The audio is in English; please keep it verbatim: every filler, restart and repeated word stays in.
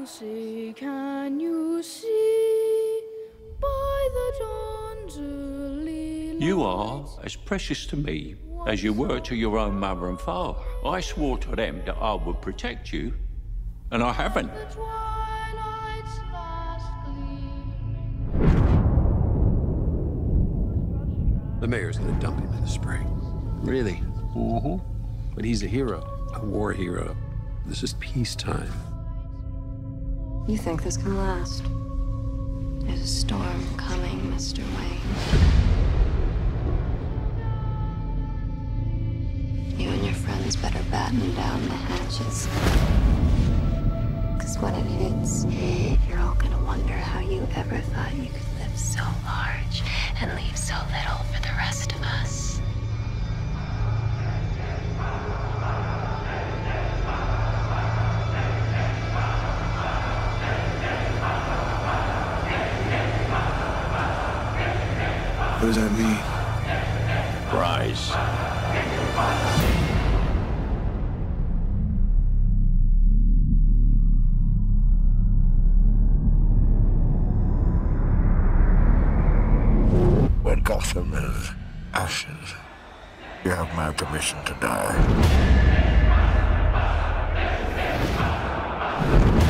you see, can you see by the dawn's early light? You are as precious to me as you were to your own mother and father. I swore to them that I would protect you, and I haven't. The twilight's last gleam. The mayor's gonna dump him in the spring. Really? Mm-hmm. But he's a hero. A war hero. This is peacetime. You think this can last? There's a storm coming, Mister Wayne. You and your friends better batten down the hatches. Because when it hits, you're all gonna wonder how you ever thought you could live so large and leave so little for the rest of us. What does that mean? Rise. When Gotham is ashes, you have my permission to die.